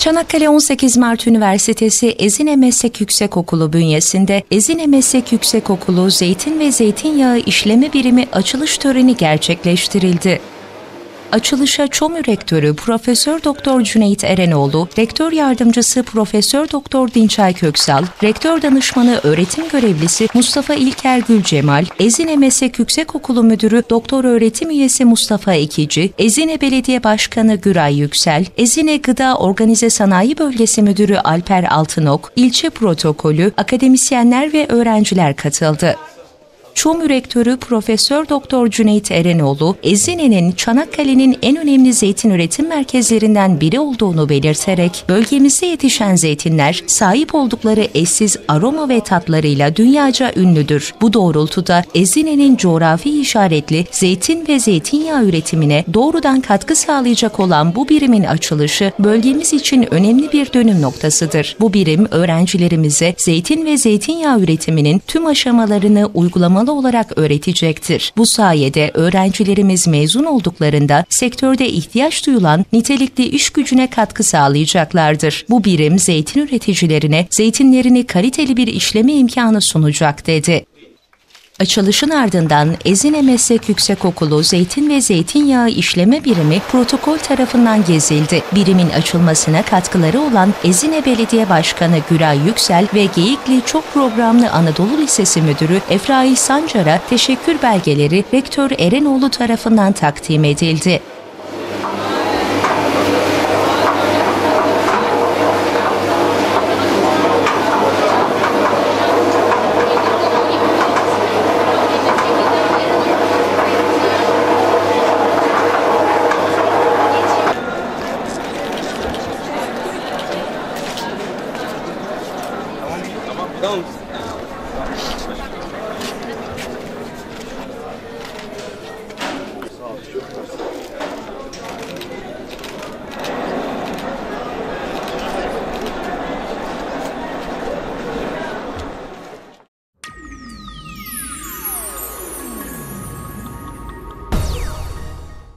Çanakkale 18 Mart Üniversitesi Ezine Meslek Yüksekokulu bünyesinde Ezine Meslek Yüksekokulu Zeytin ve Zeytinyağı İşleme Birimi açılış töreni gerçekleştirildi. Açılışa ÇOMÜ Rektörü Profesör Doktor Cüneyt Erenoğlu, Rektör Yardımcısı Profesör Doktor Dinçay Köksal, Rektör Danışmanı Öğretim Görevlisi Mustafa İlker Gülcemal, Ezine Meslek Yüksekokulu Müdürü Doktor Öğretim Üyesi Mustafa Ekici, Ezine Belediye Başkanı Güray Yüksel, Ezine Gıda Organize Sanayi Bölgesi Müdürü Alper Altınok, ilçe protokolü, akademisyenler ve öğrenciler katıldı. ÇOMÜ Rektörü Profesör Doktor Cüneyt Erenoğlu, Ezine'nin Çanakkale'nin en önemli zeytin üretim merkezlerinden biri olduğunu belirterek, bölgemizde yetişen zeytinler sahip oldukları eşsiz aroma ve tatlarıyla dünyaca ünlüdür. Bu doğrultuda Ezine'nin coğrafi işaretli zeytin ve zeytinyağı üretimine doğrudan katkı sağlayacak olan bu birimin açılışı bölgemiz için önemli bir dönüm noktasıdır. Bu birim öğrencilerimize zeytin ve zeytinyağı üretiminin tüm aşamalarını uygulamalı olarak öğretecektir. Bu sayede öğrencilerimiz mezun olduklarında sektörde ihtiyaç duyulan nitelikli iş gücüne katkı sağlayacaklardır. Bu birim zeytin üreticilerine zeytinlerini kaliteli bir işleme imkanı sunacak dedi. Açılışın ardından Ezine Meslek Yüksekokulu Zeytin ve Zeytinyağı İşleme Birimi protokol tarafından gezildi. Birimin açılmasına katkıları olan Ezine Belediye Başkanı Güray Yüksel ve Geyikli Çok Programlı Anadolu Lisesi Müdürü Efrahi Sancar'a teşekkür belgeleri Rektör Erenoğlu tarafından takdim edildi. Tamam.